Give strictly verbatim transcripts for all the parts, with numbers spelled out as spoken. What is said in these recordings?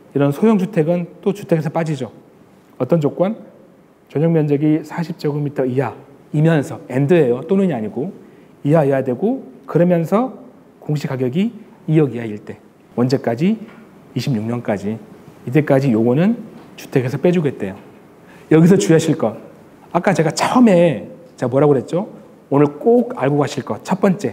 이런 소형주택은 또 주택에서 빠지죠. 어떤 조건? 전용 면적이 사십 제곱미터 이하이면서 엔드예요. 또는이 아니고 이하여야 되고 그러면서 공시가격이 이억 이하일 때. 언제까지? 이십육 년까지. 이때까지 요거는 주택에서 빼주겠대요. 여기서 주의하실 것. 아까 제가 처음에 제가 뭐라고 그랬죠? 오늘 꼭 알고 가실 것. 첫 번째.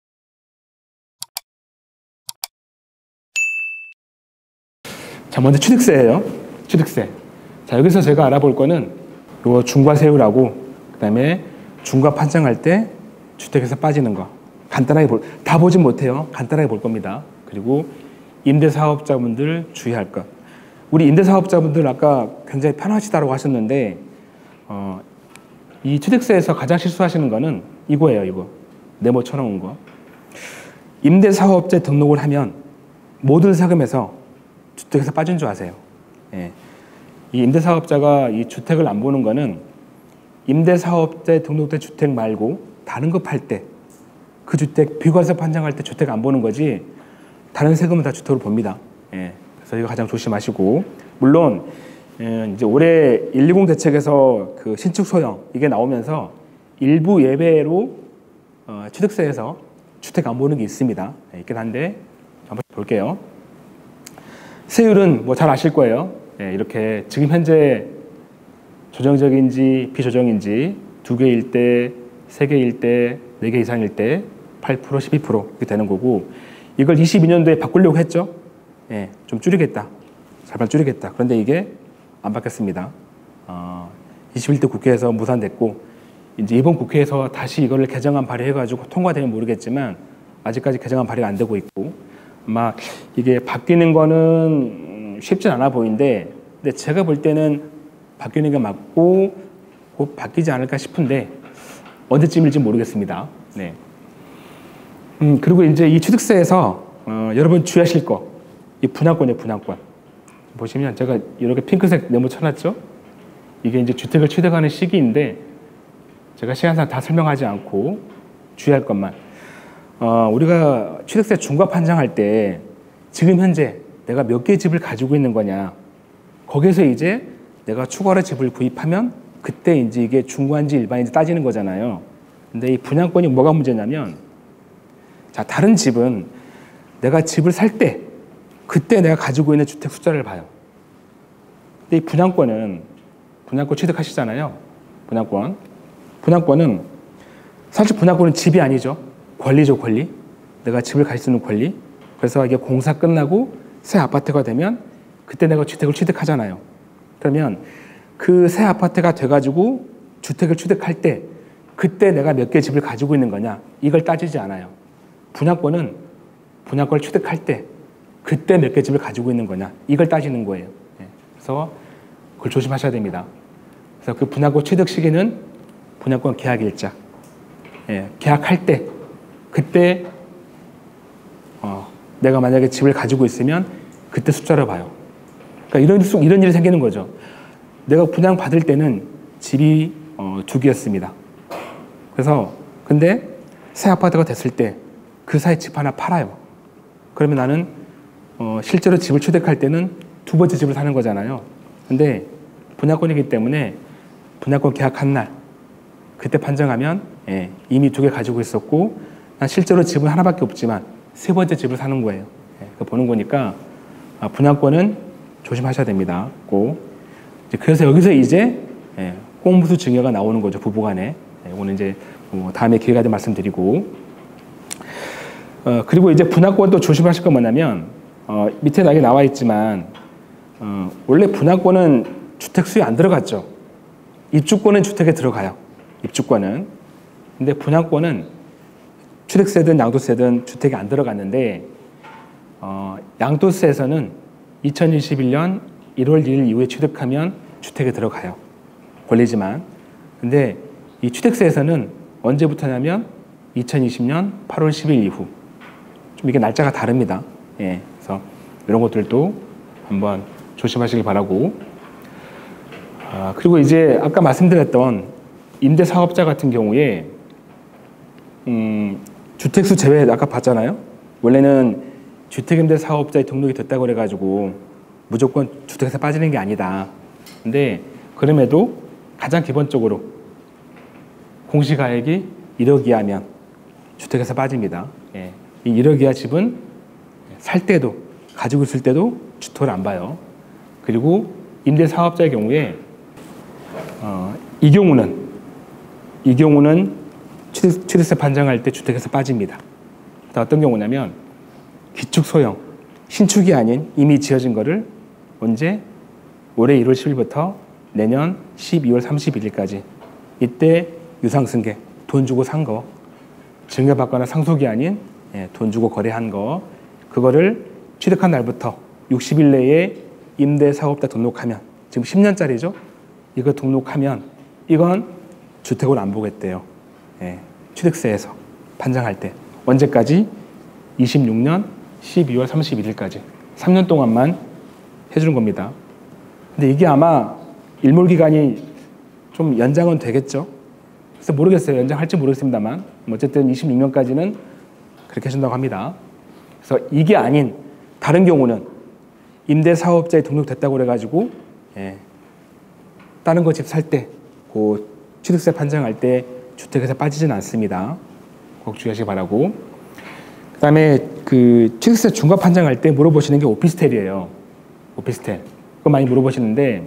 자, 먼저 취득세예요. 취득세. 자, 여기서 제가 알아볼 거는 요 중과세율하고 그다음에 중과 판정할 때 주택에서 빠지는 거. 간단하게 볼, 다 보진 못해요. 간단하게 볼 겁니다. 그리고 임대사업자분들 주의할 것. 우리 임대사업자분들 아까 굉장히 편하시다고 하셨는데 어, 이 취득세에서 가장 실수하시는 거는 이거예요. 이거. 네모 쳐놓은 거. 임대사업자 등록을 하면 모든 세금에서 주택에서 빠진 줄 아세요. 예. 이 임대사업자가 이 주택을 안 보는 거는 임대사업자에 등록된 주택 말고 다른 거 팔 때 그 주택 비과세 판정할 때 주택 안 보는 거지 다른 세금은 다 주택으로 봅니다. 예. 그래서 이거 가장 조심하시고 물론 예, 이제 올해 일이공 대책에서 그 신축 소형 이게 나오면서 일부 예외로 어, 취득세에서 주택 안 보는 게 있습니다. 예, 있긴 한데 한번 볼게요. 세율은 뭐 잘 아실 거예요. 예, 이렇게 지금 현재 조정적인지 비조정인지 두 개일 때, 세 개일 때, 네 개 이상일 때 팔 퍼센트, 십이 퍼센트 이렇게 되는 거고 이걸 이십이 년도에 바꾸려고 했죠. 예, 좀 줄이겠다. 살짝 줄이겠다. 그런데 이게 안 바뀌었습니다. 어, 이십일 대 국회에서 무산됐고 이제 이번 국회에서 다시 이거를 개정안 발의해가지고 통과되면 모르겠지만 아직까지 개정안 발의가 안 되고 있고 아마 이게 바뀌는 거는 쉽진 않아 보이는데 근데 제가 볼 때는 바뀌는 게 맞고 곧 바뀌지 않을까 싶은데 언제쯤일지 모르겠습니다. 네. 음, 그리고 이제 이 취득세에서 어, 여러분 주의하실 거, 이 분양권이에요, 분양권. 보시면 제가 이렇게 핑크색 네모 쳐놨죠? 이게 이제 주택을 취득하는 시기인데 제가 시간상 다 설명하지 않고 주의할 것만. 어, 우리가 취득세 중과 판정할 때 지금 현재 내가 몇 개의 집을 가지고 있는 거냐. 거기서 이제 내가 추가로 집을 구입하면 그때 이제 이게 중과인지 일반인지 따지는 거잖아요. 근데 이 분양권이 뭐가 문제냐면 자, 다른 집은 내가 집을 살 때 그때 내가 가지고 있는 주택 숫자를 봐요. 근데 이 분양권은 분양권 취득하시잖아요. 분양권. 분양권은 사실 분양권은 집이 아니죠. 권리죠, 권리. 내가 집을 가질 수 있는 권리. 그래서 이게 공사 끝나고 새 아파트가 되면 그때 내가 주택을 취득하잖아요. 그러면 그 새 아파트가 돼가지고 주택을 취득할 때 그때 내가 몇 개 집을 가지고 있는 거냐 이걸 따지지 않아요. 분양권은 분양권을 취득할 때 그때 몇 개 집을 가지고 있는 거냐 이걸 따지는 거예요. 그래서 그걸 조심하셔야 됩니다. 그래서 그 분양권 취득 시기는 분양권 계약일자. 예, 계약할 때 그때 어, 내가 만약에 집을 가지고 있으면 그때 숫자를 봐요. 그러니까 이런, 이런 일이 생기는 거죠. 내가 분양 받을 때는 집이 어, 두 개였습니다. 그래서 근데 새 아파트가 됐을 때 그 사이 집 하나 팔아요. 그러면 나는 어, 실제로 집을 취득할 때는 두 번째 집을 사는 거잖아요. 근데 분양권이기 때문에 분양권 계약한 날 그때 판정하면 예, 이미 두 개 가지고 있었고 난 실제로 집은 하나밖에 없지만 세 번째 집을 사는 거예요. 예, 보는 거니까 아, 분양권은 조심하셔야 됩니다. 꼭. 그래서 여기서 이제 예, 공무수 증여가 나오는 거죠. 부부간에. 예, 이거는 이제 뭐 다음에 기회가 되면 말씀드리고 어, 그리고 이제 분양권도 조심하실 건 뭐냐면 어, 밑에 나게 나와 있지만 어, 원래 분양권은 주택 수에 안 들어갔죠. 입주권은 주택에 들어가요. 입주권은. 근데 분양권은 취득세든 양도세든 주택에 안 들어갔는데 어, 양도세에서는 이천이십일 년 일월 일일 이후에 취득하면 주택에 들어가요. 권리지만. 근데 이 취득세에서는 언제부터냐면 이천이십 년 팔월 십일 이후. 좀 이게 날짜가 다릅니다. 예, 그래서 이런 것들도 한번 조심하시길 바라고. 아, 그리고 이제 아까 말씀드렸던 임대사업자 같은 경우에 음, 주택수 제외 아까 봤잖아요. 원래는 주택임대사업자에 등록이 됐다고 그래가지고 무조건 주택에서 빠지는 게 아니다. 근데 그럼에도 가장 기본적으로 공시가액이 일억 이하면 주택에서 빠집니다. 예. 이 일억 이하 집은 살 때도 가지고 있을 때도 주택을 안 봐요. 그리고 임대사업자의 경우에 어, 이 경우는 이 경우는 취득, 취득세 판정할 때 주택에서 빠집니다. 어떤 경우냐면 기축 소형 신축이 아닌 이미 지어진 거를 언제 올해 일월 십일부터 내년 십이월 삼십일일까지 이때 유상승계 돈 주고 산 거 증여받거나 상속이 아닌 예, 돈 주고 거래한 거 그거를 취득한 날부터 육십 일 내에 임대사업자 등록하면 지금 십 년짜리죠. 이거 등록하면 이건 주택으로 안 보겠대요. 예, 취득세에서 판정할 때 언제까지? 이십육 년 십이월 삼십일일까지 삼 년 동안만 해주는 겁니다. 근데 이게 아마 일몰기간이 좀 연장은 되겠죠. 그래서 모르겠어요. 연장할지 모르겠습니다만 어쨌든 이십육 년까지는 그렇게 해준다고 합니다. 그래서 이게 아닌 다른 경우는 임대사업자에 등록됐다고 그래가지고 예, 다른 거 집 살 때 그 취득세 판정할 때 주택에서 빠지진 않습니다. 꼭 주의하시기 바라고. 그 다음에 그 취득세 중과 판정할 때 물어보시는 게 오피스텔이에요. 오피스텔. 그거 많이 물어보시는데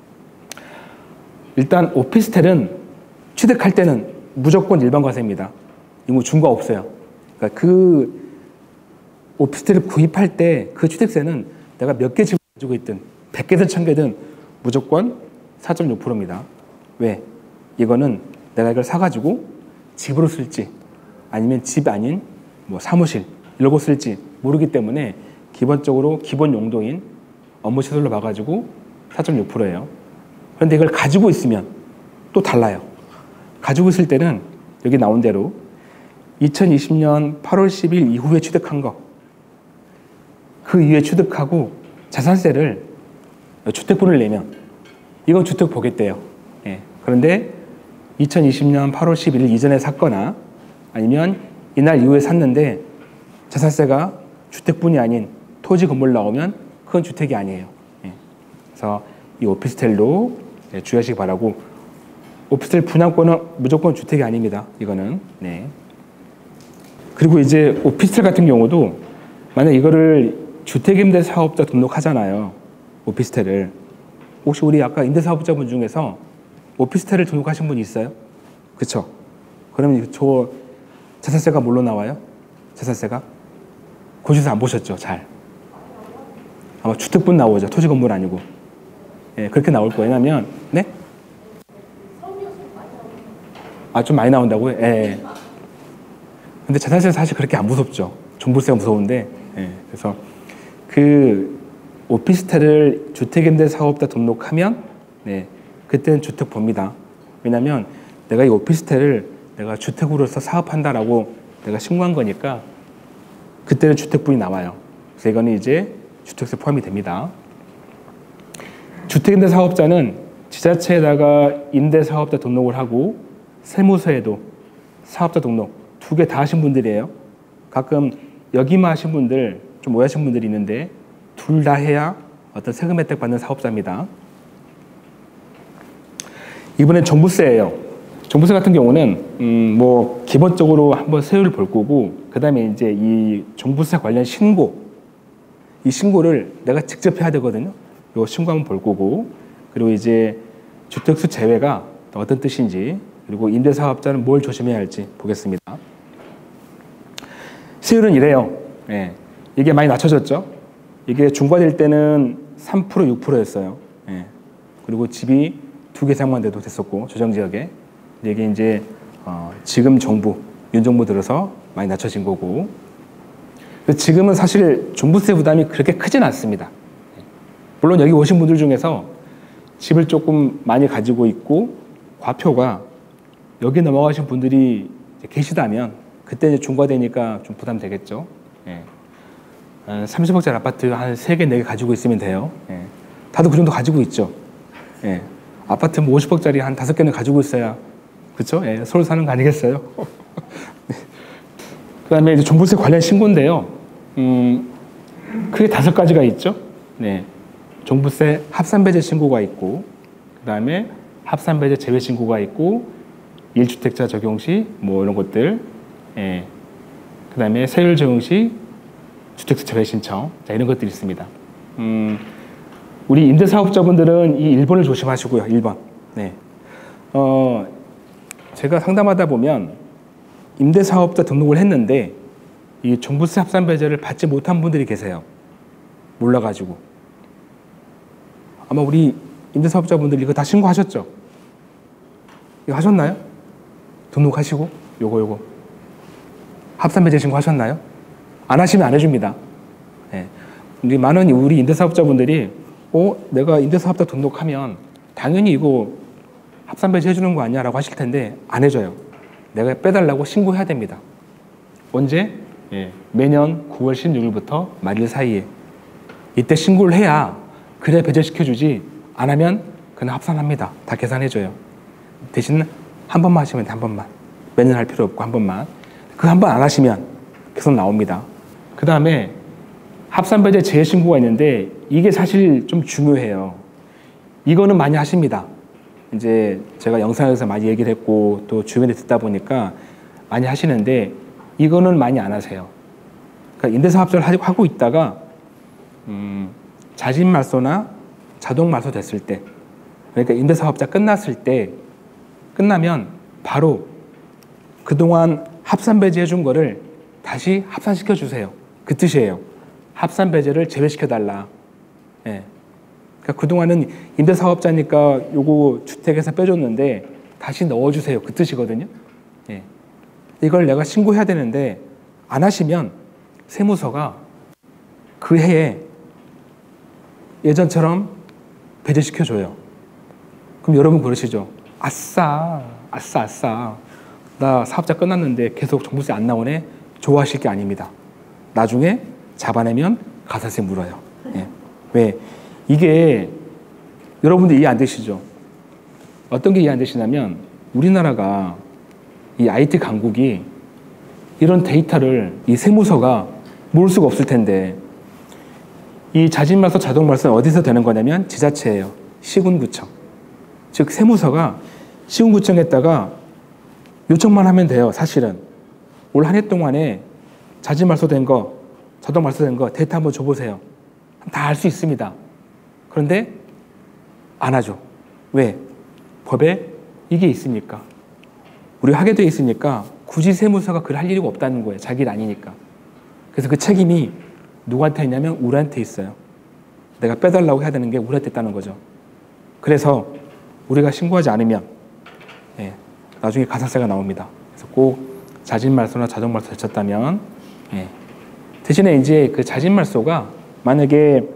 일단 오피스텔은 취득할 때는 무조건 일반 과세입니다. 이거 중과 없어요. 그러니까 그 오피스텔을 구입할 때 그 취득세는 내가 몇 개 집을 가지고 있든 백 개든 천 개든 무조건 사 점 육 퍼센트입니다. 왜? 이거는 내가 이걸 사가지고 집으로 쓸지 아니면 집 아닌 뭐 사무실 이런 거 쓸지 모르기 때문에 기본적으로 기본 용도인 업무 시설로 봐가지고 사 점 육 퍼센트예요. 그런데 이걸 가지고 있으면 또 달라요. 가지고 있을 때는 여기 나온 대로 이천이십 년 팔월 십일 이후에 취득한 거 그 이후에 취득하고 자산세를 주택분을 내면 이건 주택 보겠대요. 예. 그런데 이천이십 년 팔월 십일일 이전에 샀거나 아니면 이날 이후에 샀는데 자산세가 주택분이 아닌 토지 건물 나오면 그건 주택이 아니에요. 예. 그래서 이 오피스텔도 예, 주의하시기 바라고. 오피스텔 분양권은 무조건 주택이 아닙니다. 이거는. 네. 그리고 이제 오피스텔 같은 경우도 만약 이거를 주택임대사업자 등록하잖아요. 오피스텔을. 혹시 우리 아까 임대사업자분 중에서 오피스텔을 등록하신 분이 있어요? 그렇죠? 그러면 저 자산세가 뭘로 나와요? 자산세가? 고지서 안 보셨죠? 잘. 아마 주택분 나오죠. 토지 건물 아니고. 예, 그렇게 나올 거예요. 왜냐면 네? 아, 좀 많이 나온다고요? 예. 근데 자산세는 사실 그렇게 안 무섭죠. 종부세가 무서운데. 예. 그래서 그 오피스텔을 주택임대사업자 등록하면 네, 그때는 주택 봅니다. 왜냐면 내가 이 오피스텔을 내가 주택으로서 사업한다라고 내가 신고한 거니까 그때는 주택분이 나와요. 그래서 이거는 이제 주택세 포함이 됩니다. 주택임대사업자는 지자체에다가 임대사업자 등록을 하고 세무서에도 사업자 등록 두 개 다 하신 분들이에요. 가끔 여기만 하신 분들 좀 오해하신 분들이 있는데 둘 다 해야 어떤 세금 혜택 받는 사업자입니다. 이번엔 종부세예요. 종부세 같은 경우는 음 뭐 기본적으로 한번 세율을 볼 거고 그 다음에 이제 이 종부세 관련 신고 이 신고를 내가 직접 해야 되거든요. 요 신고 한번 볼 거고 그리고 이제 주택수 제외가 어떤 뜻인지 그리고 임대사업자는 뭘 조심해야 할지 보겠습니다. 세율은 이래요. 예. 이게 많이 낮춰졌죠. 이게 중과될 때는 삼 퍼센트, 육 퍼센트였어요. 예. 그리고 집이 두 개 이상만 돼도 됐었고 조정지역에 이게 이제 어, 지금 정부, 윤 정부 들어서 많이 낮춰진 거고 지금은 사실 종부세 부담이 그렇게 크진 않습니다. 물론 여기 오신 분들 중에서 집을 조금 많이 가지고 있고 과표가 여기 넘어가신 분들이 계시다면 그때 이제 중과되니까 좀 부담되겠죠. 예. 삼십억짜리 아파트 한 세 개, 네 개 가지고 있으면 돼요. 예. 다들 그 정도 가지고 있죠. 예. 아파트 뭐 오십억짜리 한 다섯 개는 가지고 있어야 그렇죠? 예. 서울 사는 거 아니겠어요? 네. 그다음에 이제 종부세 관련 신고인데요. 음, 크게 다섯 가지가 있죠. 네. 종부세 합산배제 신고가 있고, 그 다음에 합산배제 제외 신고가 있고, 일 주택자 적용 시 뭐 이런 것들, 예. 그 다음에 세율 적용 시 주택수 제외 신청, 자, 이런 것들이 있습니다. 음, 우리 임대사업자분들은 이 일 번을 조심하시고요. 일 번. 네. 어, 제가 상담하다 보면 임대사업자 등록을 했는데 이 종부세 합산배제를 받지 못한 분들이 계세요. 몰라가지고. 아마 우리 임대사업자분들 이거 다 신고하셨죠? 이거 하셨나요? 등록하시고 요거 요거 합산배제 신고하셨나요? 안 하시면 안 해줍니다. 네. 우리 많은 우리 임대사업자분들이 어? 내가 임대사업자 등록하면 당연히 이거 합산배제 해주는 거 아니야? 라고 하실 텐데 안 해줘요. 내가 빼달라고 신고해야 됩니다. 언제? 예. 매년 구월 십육일부터 말일 사이에 이때 신고를 해야 그래 배제시켜주지, 안 하면 그냥 합산합니다. 다 계산해줘요. 대신 한 번만 하시면 돼. 한 번만. 매년 할 필요 없고 한 번만. 그 한 번 안 하시면 계속 나옵니다. 그 다음에 합산배제 제외 신고가 있는데 이게 사실 좀 중요해요. 이거는 많이 하십니다. 이제 제가 영상에서 많이 얘기를 했고 또 주변에 듣다 보니까 많이 하시는데 이거는 많이 안 하세요. 그러니까 임대사업자를 하고 있다가 음, 자진말소나 자동말소 됐을 때, 그러니까 임대사업자 끝났을 때, 끝나면 바로 그동안 합산배제 해준 거를 다시 합산시켜 주세요. 그 뜻이에요. 합산배제를 제외시켜달라. 예. 그러니까 그동안은 임대사업자니까 요거 주택에서 빼줬는데 다시 넣어주세요. 그 뜻이거든요. 예. 이걸 내가 신고해야 되는데 안 하시면 세무서가 그 해에 예전처럼 배제시켜줘요. 그럼 여러분 그러시죠? 아싸, 아싸, 아싸. 나 사업자 끝났는데 계속 종부세 안 나오네? 좋아하실 게 아닙니다. 나중에 잡아내면 가산세 물어요. 예. 왜? 이게 여러분들 이해 안 되시죠? 어떤 게 이해 안 되시냐면 우리나라가 이 아이티 강국이 이런 데이터를 이 세무서가 모을 수가 없을 텐데 이 자진말소, 자동말소는 어디서 되는 거냐면 지자체예요. 시군구청. 즉 세무서가 시군구청에다가 요청만 하면 돼요. 사실은. 올 한 해 동안에 자진말소 된 거, 자동말소 된 거 데이터 한번 줘보세요. 다 알 수 있습니다. 그런데 안 하죠. 왜? 법에 이게 있으니까. 우리가 하게 돼 있으니까 굳이 세무서가 그걸 할 일이 없다는 거예요. 자기 일 아니니까. 그래서 그 책임이 누구한테 있냐면 우리한테 있어요. 내가 빼달라고 해야 되는 게 우리한테 있다는 거죠. 그래서 우리가 신고하지 않으면 예, 나중에 가산세가 나옵니다. 그래서 꼭 자진말소나 자동말소 되셨다면 예. 대신에 이제 그 자진말소가 만약에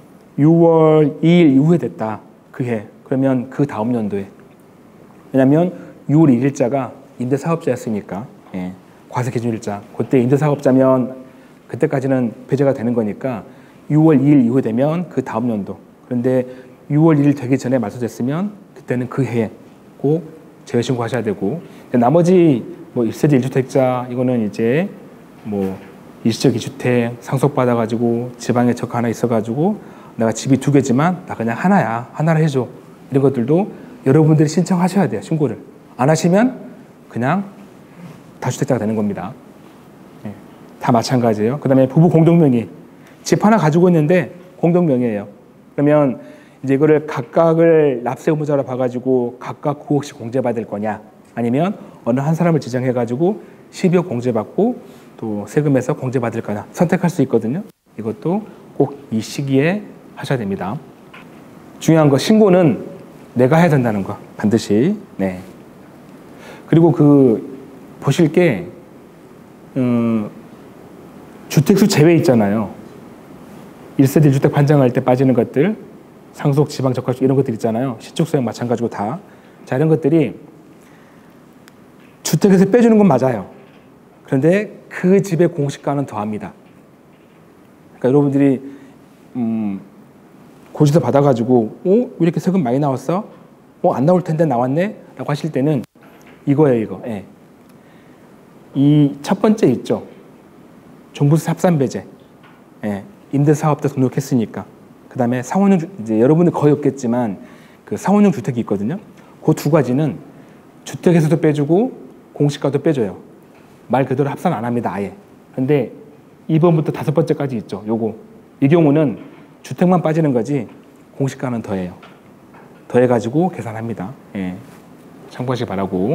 유월 이일 이후에 됐다. 그 해. 그러면 그 다음 연도에. 왜냐하면 유월 일일자가 임대사업자였으니까 예. 과세기준일자. 그때 임대사업자면 그때까지는 배제가 되는 거니까 유월 이일 이후에 되면 그 다음 연도. 그런데 유월 일일 되기 전에 말소됐으면 그때는 그 해에 꼭 제외신고 하셔야 되고, 나머지 뭐 일 세대 일 주택자 이거는 이제 뭐 일시적 이 주택 상속받아가지고 지방에 적 하나 있어가지고 내가 집이 두 개지만 나 그냥 하나야. 하나를 해줘. 이런 것들도 여러분들이 신청하셔야 돼요. 신고를. 안 하시면 그냥 다주택자가 되는 겁니다. 네. 다 마찬가지예요. 그 다음에 부부 공동명의. 집 하나 가지고 있는데 공동명의예요. 그러면 이제 이거를 각각을 납세 의무자로 봐가지고 각각 구억씩 공제받을 거냐, 아니면 어느 한 사람을 지정해가지고 십억 공제받고 또 세금에서 공제받을 거냐 선택할 수 있거든요. 이것도 꼭 이 시기에 하셔야 됩니다. 중요한 거 신고는 내가 해야 된다는 거 반드시. 네. 그리고 그 보실 게 음, 주택수 제외 있잖아요. 일 세대 일 주택 판정할 때 빠지는 것들, 상속, 지방, 적합수 이런 것들 있잖아요. 신축소형 마찬가지고 다. 자, 이런 것들이 주택에서 빼주는 건 맞아요. 그런데 그 집의 공시가는 더합니다. 그러니까 여러분들이 음, 고지서 받아가지고 어? 왜 이렇게 세금 많이 나왔어? 어? 안 나올 텐데 나왔네? 라고 하실 때는 이거예요. 이거. 예. 이 첫 번째 있죠. 종부세 합산배제. 예. 임대사업자 등록했으니까. 그 다음에 상호용, 이제 여러분들 거의 없겠지만 그 상호용 주택이 있거든요. 그 두 가지는 주택에서도 빼주고 공시가도 빼줘요. 말 그대로 합산 안 합니다, 아예. 근데 이 번부터 다섯 번째까지 있죠. 요거. 이 경우는 주택만 빠지는 거지 공시가는 더해요. 더해가지고 계산합니다. 예. 참고하시기 바라고.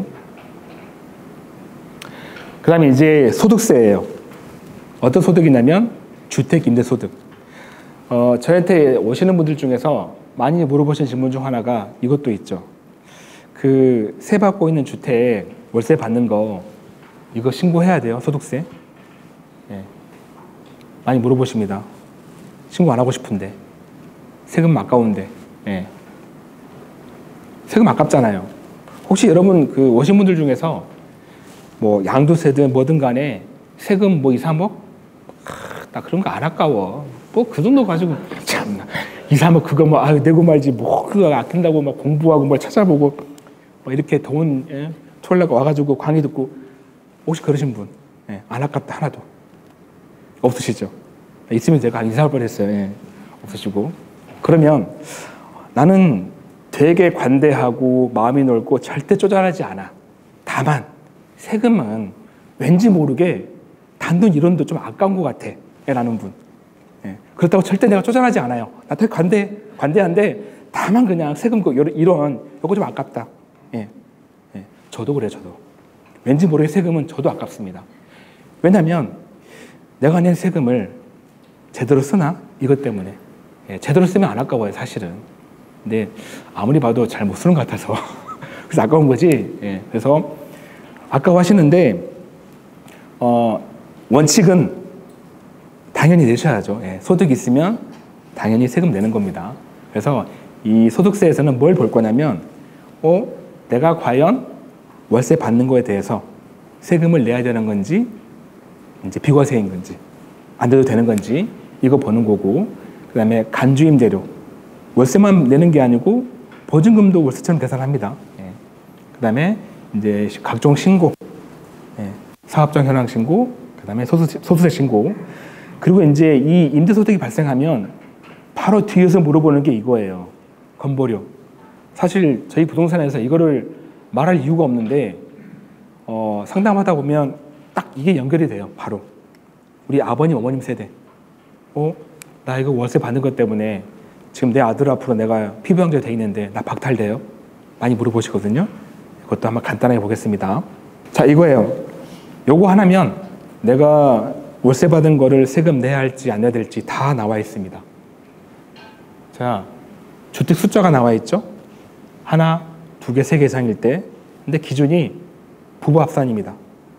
그 다음에 이제 소득세예요. 어떤 소득이냐면 주택임대소득. 어, 저한테 오시는 분들 중에서 많이 물어보신 질문 중 하나가 이것도 있죠. 그 세 받고 있는 주택 월세 받는 거 이거 신고해야 돼요, 소득세? 예. 많이 물어보십니다. 신고 안 하고 싶은데 세금 아까운데. 예. 세금 아깝잖아요. 혹시 여러분 그 오신 분들 중에서 뭐 양도세든 뭐든 간에 세금 뭐 이, 삼억? 나 그런 거 안 아까워. 뭐 그 정도 가지고 참나 이, 삼억 그거 뭐 아유 내고 말지 뭐 그거 아낀다고 막 공부하고 뭘 찾아보고 뭐 이렇게 더운 예? 토요일날 와가지고 강의 듣고 혹시 그러신 분? 예, 안 아깝다 하나도 없으시죠? 있으면 제가 인사할 뻔했어요. 예, 없으시고. 그러면 나는 되게 관대하고 마음이 넓고 절대 쪼잔하지 않아. 다만 세금은 왠지 모르게 단돈 일원도 좀 아까운 것 같아 라는 분. 예, 그렇다고 절대 내가 쪼잔하지 않아요. 나 되게 관대, 관대한데 다만 그냥 세금 일원 이거 좀 아깝다. 예, 예, 저도 그래요. 저도 왠지 모르게 세금은 저도 아깝습니다. 왜냐하면 내가 낸 세금을 제대로 쓰나? 이것 때문에. 예, 제대로 쓰면 안 아까워요, 사실은. 근데 아무리 봐도 잘 못 쓰는 것 같아서 그래서 아까운 거지. 예, 그래서 아까워하시는데 어, 원칙은 당연히 내셔야죠. 예, 소득이 있으면 당연히 세금 내는 겁니다. 그래서 이 소득세에서는 뭘 볼 거냐면 어, 내가 과연 월세 받는 거에 대해서 세금을 내야 되는 건지 이제 비과세인 건지 안 내도 되는 건지 이거 보는 거고, 그 다음에 간주임대료 월세만 내는 게 아니고 보증금도 월세처럼 계산합니다. 예. 그 다음에 이제 각종 신고, 예. 사업장 현황 신고, 그 다음에 소수세, 소수세 신고, 그리고 이제 이 임대소득이 발생하면 바로 뒤에서 물어보는 게 이거예요. 건보료. 사실 저희 부동산에서 이거를 말할 이유가 없는데 어, 상담하다 보면 딱 이게 연결이 돼요. 바로 우리 아버님 어머님 세대. 어? 나 이거 월세 받는 것 때문에 지금 내 아들 앞으로 내가 피부양자 돼 있는데 나 박탈돼요? 많이 물어보시거든요. 이것도 한번 간단하게 보겠습니다. 자, 이거예요. 요거 하나면 내가 월세 받은 거를 세금 내야 할지 안 내야 될지 다 나와 있습니다. 자, 주택 숫자가 나와 있죠. 하나, 두 개, 세 개 이상일 때. 근데 기준이 부부 합산입니다.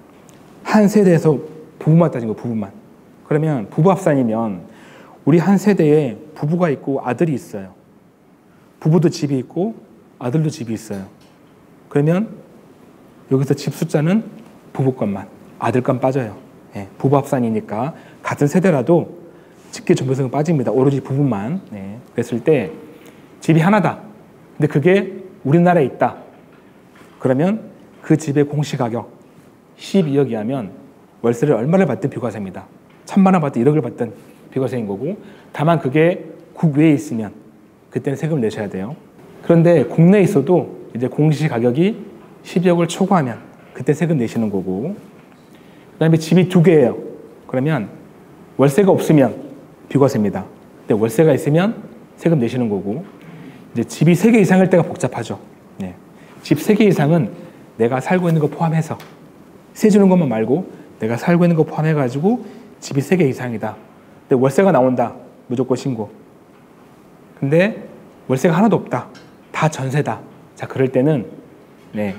한 세대에서 부부만 따진 거, 부부만. 그러면 부부 합산이면 우리 한 세대에 부부가 있고 아들이 있어요. 부부도 집이 있고 아들도 집이 있어요. 그러면 여기서 집 숫자는 부부 것만, 아들 건 빠져요. 네, 부부 합산이니까 같은 세대라도 직계 존폐성은 빠집니다. 오로지 부부만. 네, 그랬을 때 집이 하나다. 근데 그게 우리나라에 있다. 그러면 그 집의 공시가격 십이억이 하면 월세를 얼마를 받든 비과세입니다. 천만 원 받든 일억을 받든 비과세인 거고, 다만 그게 국외에 있으면 그때는 세금을 내셔야 돼요. 그런데 국내에 있어도 이제 공시가격이 십이억을 초과하면 그때 세금 내시는 거고, 그 다음에 집이 두 개예요. 그러면 월세가 없으면 비과세입니다. 근데 월세가 있으면 세금 내시는 거고, 이제 집이 세 개 이상일 때가 복잡하죠. 네. 집 세 개 이상은 내가 살고 있는 거 포함해서, 세 주는 것만 말고 내가 살고 있는 거 포함해가지고 집이 세 개 이상이다. 근데 월세가 나온다. 무조건 신고. 근데 월세가 하나도 없다. 다 전세다. 자, 그럴 때는 네,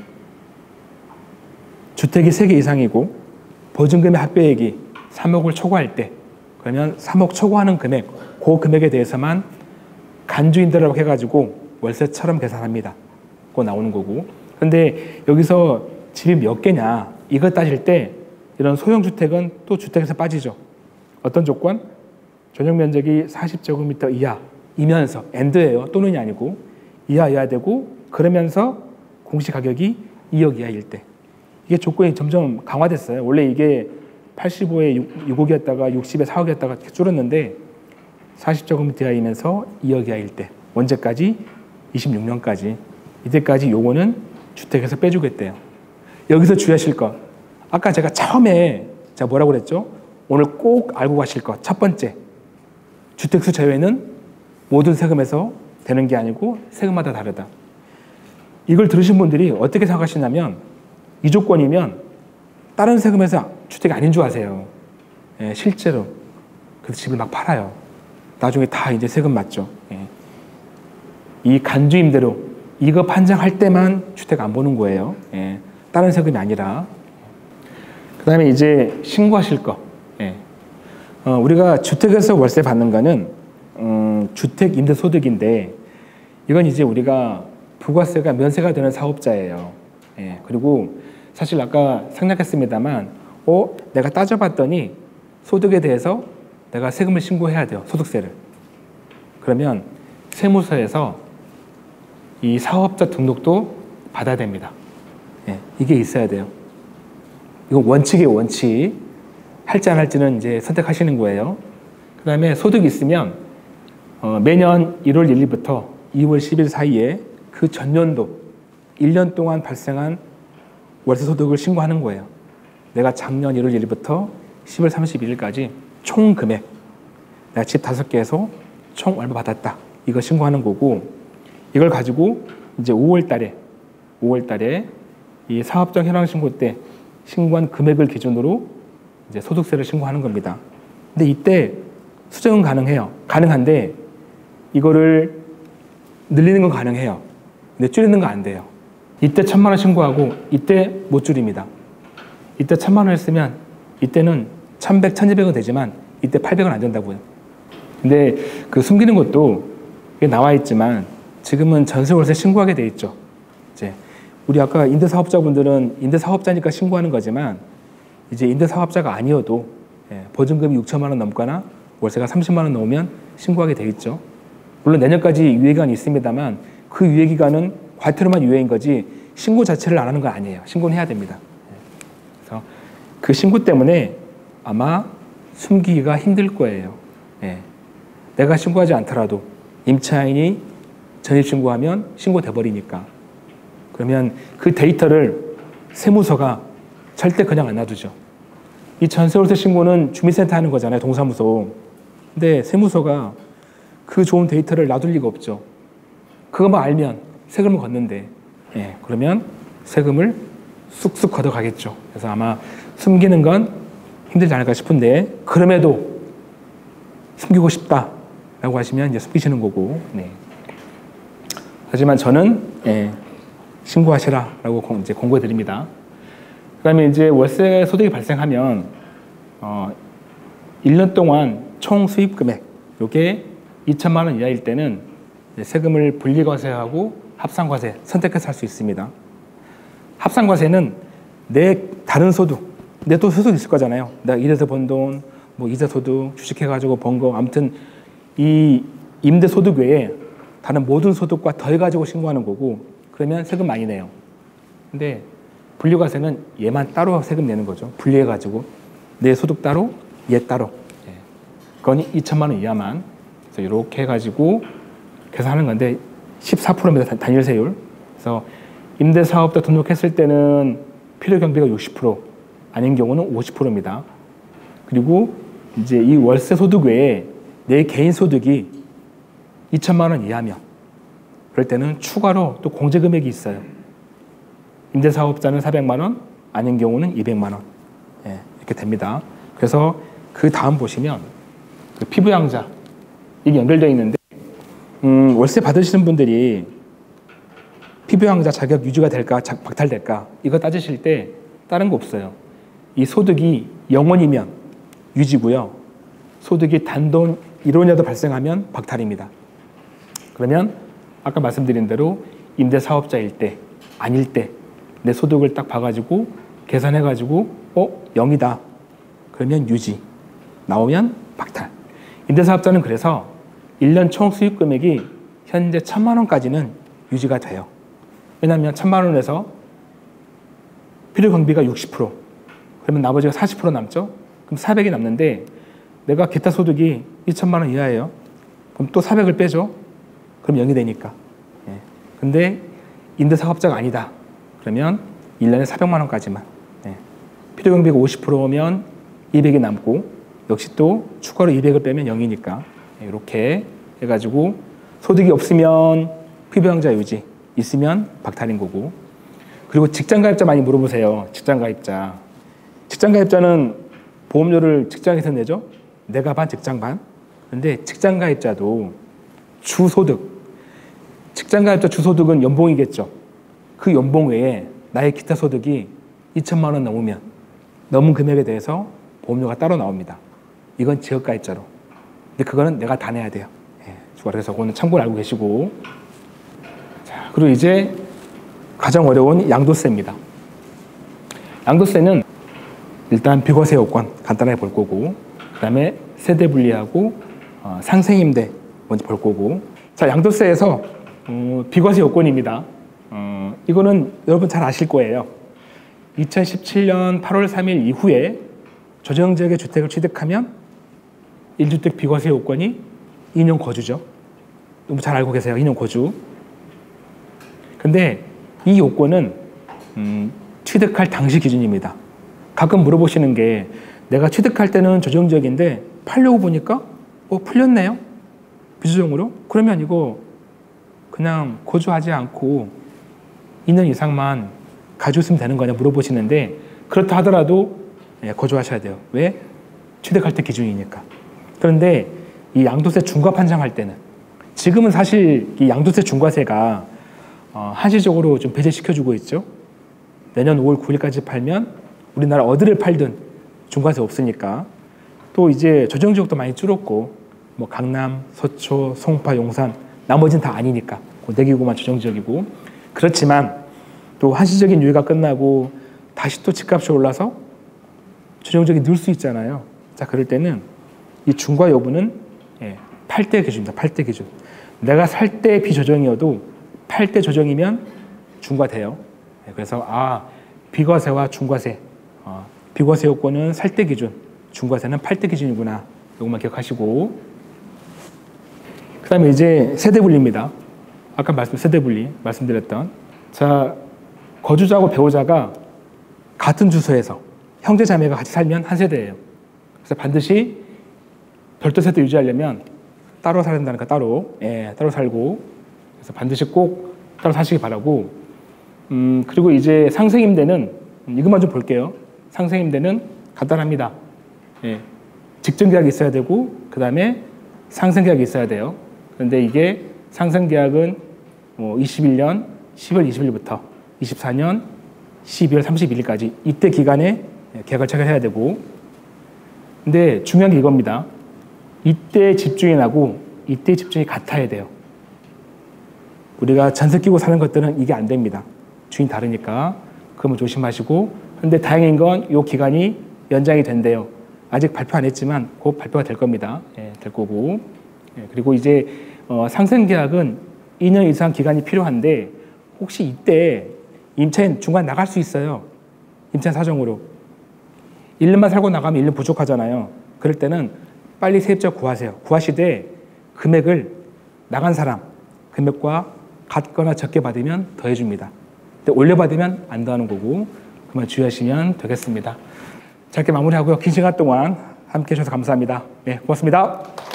주택이 세 개 이상이고 보증금의 합계액이 삼억을 초과할 때, 그러면 삼억 초과하는 금액, 그 금액에 대해서만 간주임대라고 해가지고 월세처럼 계산합니다. 그거 나오는 거고. 근데 여기서 집이 몇 개냐 이거 따질 때 이런 소형주택은 또 주택에서 빠지죠. 어떤 조건? 전용 면적이 사십 제곱미터 이하이면서, 엔드예요. 또는이 아니고 이하여야 되고, 그러면서 공시가격이 이억 이하일 때. 이게 조건이 점점 강화됐어요. 원래 이게 팔십오에 육억이었다가 육십에 사억이었다가 줄었는데 사십 저금리 이하이면서 이억 이하일 때. 언제까지? 이십육 년까지. 이때까지 요거는 주택에서 빼주겠대요. 여기서 주의하실 것. 아까 제가 처음에 제가 뭐라고 그랬죠? 오늘 꼭 알고 가실 것. 첫 번째. 주택수 제외는 모든 세금에서 되는 게 아니고 세금마다 다르다. 이걸 들으신 분들이 어떻게 생각하시냐면 이 조건이면 다른 세금에서 주택이 아닌 줄 아세요. 예, 실제로. 그래서 집을 막 팔아요. 나중에 다 이제 세금 맞죠. 예. 이 간주임대로 이거 판정할 때만 주택 안 보는 거예요. 예. 다른 세금이 아니라. 그 다음에 이제 신고하실 거. 예. 어, 우리가 주택에서 월세 받는 거는 음, 주택 임대소득인데 이건 이제 우리가 부가세가 면세가 되는 사업자예요. 예. 그리고 사실 아까 생략했습니다만 어, 내가 따져봤더니 소득에 대해서 내가 세금을 신고해야 돼요. 소득세를. 그러면 세무서에서 이 사업자 등록도 받아야 됩니다. 예, 이게 있어야 돼요. 이건 원칙이에요, 원칙. 할지 안 할지는 이제 선택하시는 거예요. 그 다음에 소득이 있으면 어, 매년 일월 일일부터 이월 십일 사이에 그 전년도 일 년 동안 발생한 월세 소득을 신고하는 거예요. 내가 작년 일월 일일부터 십월 삼십일일까지 총 금액, 내가 집 다섯 개에서 총 얼마 받았다. 이거 신고하는 거고, 이걸 가지고 이제 오월 달에, 오월 달에 이 사업장 현황 신고 때 신고한 금액을 기준으로 이제 소득세를 신고하는 겁니다. 근데 이때 수정은 가능해요. 가능한데 이거를 늘리는 건 가능해요. 근데 줄이는 거 안 돼요. 이때 천만 원 신고하고 이때 못 줄입니다. 이때 천만 원 했으면 이때는 천백, 천이백 원 되지만 이때 팔백 원 안 된다고요. 근데 그 숨기는 것도 나와 있지만 지금은 전세월세 신고하게 돼 있죠. 이제 우리 아까 임대사업자분들은 임대사업자니까 신고하는 거지만 이제 임대사업자가 아니어도 예, 보증금이 육천만 원 넘거나 월세가 삼십만 원 넘으면 신고하게 돼 있죠. 물론 내년까지 유예기간이 있습니다만 그 유예기간은 과태료만 유예인 거지 신고 자체를 안 하는 거 아니에요. 신고는 해야 됩니다. 그래서 그 신고 때문에 아마 숨기기가 힘들 거예요. 예. 내가 신고하지 않더라도 임차인이 전입신고하면 신고돼 버리니까. 그러면 그 데이터를 세무서가 절대 그냥 안 놔두죠. 이 전세월세 신고는 주민센터 하는 거잖아요. 동사무소. 근데 세무서가 그 좋은 데이터를 놔둘 리가 없죠. 그것만 알면 세금을 걷는데 예, 그러면 세금을 쑥쑥 걷어가겠죠. 그래서 아마 숨기는 건 힘들지 않을까 싶은데 그럼에도 숨기고 싶다라고 하시면 이제 숨기시는 거고. 네. 하지만 저는 예, 신고하시라라고 이제 공고해 드립니다. 그다음에 이제 월세 소득이 발생하면 어, 일 년 동안 총 수입 금액 요게 이천만 원 이하일 때는 세금을 분리과세하고 합산과세 선택해서 할 수 있습니다. 합산과세는 내 다른 소득, 내 또 소득 있을 거잖아요. 내가 일해서 번 돈, 뭐 이자 소득, 주식해가지고 번 거, 아무튼 이 임대 소득 외에 다른 모든 소득과 더해가지고 신고하는 거고, 그러면 세금 많이 내요. 근데 분리과세는 얘만 따로 세금 내는 거죠. 분리해가지고 내 소득 따로, 얘 따로. 그건 이천만 원 이하만. 그래서 이렇게 해가지고 계산하는 건데 십사 퍼센트입니다. 단일 세율. 그래서 임대사업자 등록했을 때는 필요경비가 육십 퍼센트, 아닌 경우는 오십 퍼센트입니다. 그리고 이제 이 월세 소득 외에 내 개인 소득이 이천만 원 이하면 그럴 때는 추가로 또 공제금액이 있어요. 임대사업자는 사백만 원, 아닌 경우는 이백만 원. 예, 이렇게 됩니다. 그래서 그 다음 보시면 그 피부양자 이게 연결되어 있는데 음, 월세 받으시는 분들이 피부양자 자격 유지가 될까 박탈될까 이거 따지실 때 다른 거 없어요. 이 소득이 영원이면 유지고요. 소득이 단돈 일 원이라도 발생하면 박탈입니다. 그러면 아까 말씀드린 대로 임대사업자일 때 아닐 때 내 소득을 딱 봐가지고 계산해가지고 어? 영이다. 그러면 유지. 나오면 박탈. 임대사업자는 그래서 일 년 총 수익 금액이 현재 천만 원까지는 유지가 돼요. 왜냐하면 천만 원에서 필요 경비가 육십 퍼센트, 그러면 나머지가 사십 퍼센트 남죠? 그럼 사백이 남는데 내가 기타 소득이 이천만 원 이하예요. 그럼 또 사백을 빼죠. 그럼 영이 되니까. 예. 근데 임대사업자가 아니다. 그러면 일 년에 사백만 원까지만. 예. 필요경비가 오십 퍼센트면 이백이 남고 역시 또 추가로 이백을 빼면 영이니까. 예. 이렇게 해가지고 소득이 없으면 피부양자 유지, 있으면 박탈인 거고. 그리고 직장가입자 많이 물어보세요. 직장가입자. 직장가입자는 보험료를 직장에서 내죠. 내가 반, 직장 반. 그런데 직장가입자도 주소득, 직장가입자 주소득은 연봉이겠죠. 그 연봉 외에 나의 기타 소득이 이천만 원 넘으면 넘은 금액에 대해서 보험료가 따로 나옵니다. 이건 지역가입자로. 근데 그거는 내가 다 내야 돼요. 예, 그래서 그거는 참고를 알고 계시고. 자, 그리고 이제 가장 어려운 양도세입니다. 양도세는 일단 비과세 요건 간단하게 볼 거고, 그 다음에 세대 분리하고 어, 상생임대 먼저 볼 거고. 자, 양도세에서 어, 비과세 요건입니다. 어, 이거는 여러분 잘 아실 거예요. 이천십칠 년 팔월 삼일 이후에 조정지역의 주택을 취득하면 일 주택 비과세 요건이 이 년 거주죠. 너무 잘 알고 계세요. 이 년 거주. 근데 이 요건은 음, 취득할 당시 기준입니다. 가끔 물어보시는 게 내가 취득할 때는 조정지역인데 팔려고 보니까 어, 풀렸네요. 비조정으로. 그러면 이거 그냥 거주하지 않고 이 년 이상만 가지고 있으면 되는 거냐 물어보시는데, 그렇다 하더라도 예, 거주하셔야 돼요. 왜? 취득할 때 기준이니까. 그런데 이 양도세 중과 판정할 때는, 지금은 사실 이 양도세 중과세가 어, 한시적으로 좀 배제시켜주고 있죠. 내년 오월 구일까지 팔면 우리나라 어디를 팔든 중과세 없으니까. 또 이제 조정지역도 많이 줄었고, 뭐 강남, 서초, 송파, 용산, 나머지는 다 아니니까 네 개구만 조정지역이고. 그렇지만 또 한시적인 유예가 끝나고 다시 또 집값이 올라서 조정지역이 늘 수 있잖아요. 자, 그럴 때는 이 중과 여부는 예, 팔 대 기준입니다. 팔 대 기준. 내가 살 때 비조정이어도 팔 대 조정이면 중과돼요. 예, 그래서 아, 비과세와 중과세, 어, 비과세 요건은 살 때 기준, 중과세는 팔 대 기준이구나. 이것만 기억하시고. 그 다음에 이제 세대 분리입니다. 아까 말씀 세대 분리 말씀드렸던. 자, 거주자하고 배우자가 같은 주소에서 형제 자매가 같이 살면 한 세대예요. 그래서 반드시 별도 세대 유지하려면 따로 살아야 된다니까 따로, 예, 따로 살고. 그래서 반드시 꼭 따로 사시기 바라고. 음, 그리고 이제 상생임대는 이것만 좀 볼게요. 상생임대는 간단합니다. 예, 직전계약이 있어야 되고, 그 다음에 상생계약이 있어야 돼요. 그런데 이게 상생계약은 뭐 이십일 년 십월 이십일부터 이십사 년 십이월 삼십일일까지 이때 기간에 계약을 체결해야 되고. 근데 중요한 게 이겁니다. 이때 집주인하고 이때 집주인이 같아야 돼요. 우리가 전세 끼고 사는 것들은 이게 안 됩니다. 주인 다르니까. 그러면 조심하시고. 근데 다행인 건 이 기간이 연장이 된대요. 아직 발표 안 했지만 곧 발표가 될 겁니다. 예, 될 거고. 예, 그리고 이제 어, 상생계약은 이 년 이상 기간이 필요한데, 혹시 이때 임차인 중간 나갈 수 있어요. 임차인 사정으로. 일 년만 살고 나가면 일 년 부족하잖아요. 그럴 때는 빨리 세입자 구하세요. 구하시되 금액을 나간 사람 금액과 같거나 적게 받으면 더해줍니다. 근데 올려받으면 안 더하는 거고. 그만 주의하시면 되겠습니다. 자, 이렇게 마무리하고요. 긴 시간 동안 함께 해주셔서 감사합니다. 네, 고맙습니다.